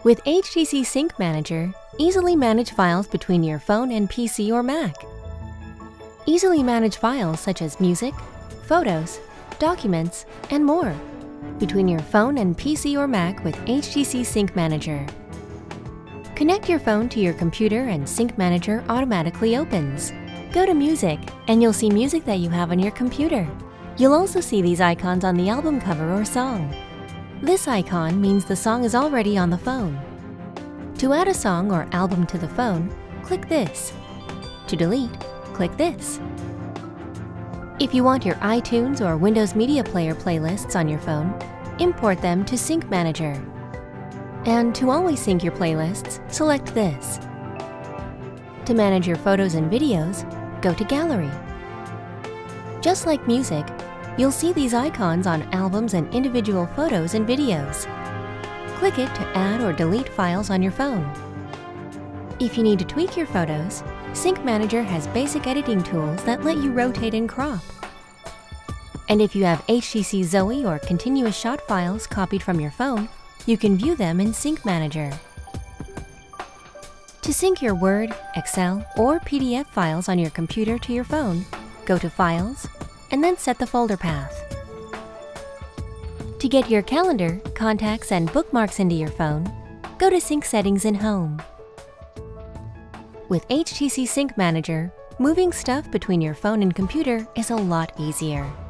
With HTC Sync Manager, easily manage files between your phone and PC or Mac. Easily manage files such as music, photos, documents, and more between your phone and PC or Mac with HTC Sync Manager. Connect your phone to your computer and Sync Manager automatically opens. Go to Music, and you'll see music that you have on your computer. You'll also see these icons on the album cover or song. This icon means the song is already on the phone. To add a song or album to the phone, click this. To delete, click this. If you want your iTunes or Windows Media Player playlists on your phone, import them to Sync Manager. And to always sync your playlists, select this. To manage your photos and videos, go to Gallery. Just like music, you'll see these icons on albums and individual photos and videos. Click it to add or delete files on your phone. If you need to tweak your photos, Sync Manager has basic editing tools that let you rotate and crop. And if you have HTC Zoe or continuous shot files copied from your phone, you can view them in Sync Manager. To sync your Word, Excel, or PDF files on your computer to your phone, go to Files, and then set the folder path. To get your calendar, contacts, and bookmarks into your phone, go to Sync Settings in Home. With HTC Sync Manager, moving stuff between your phone and computer is a lot easier.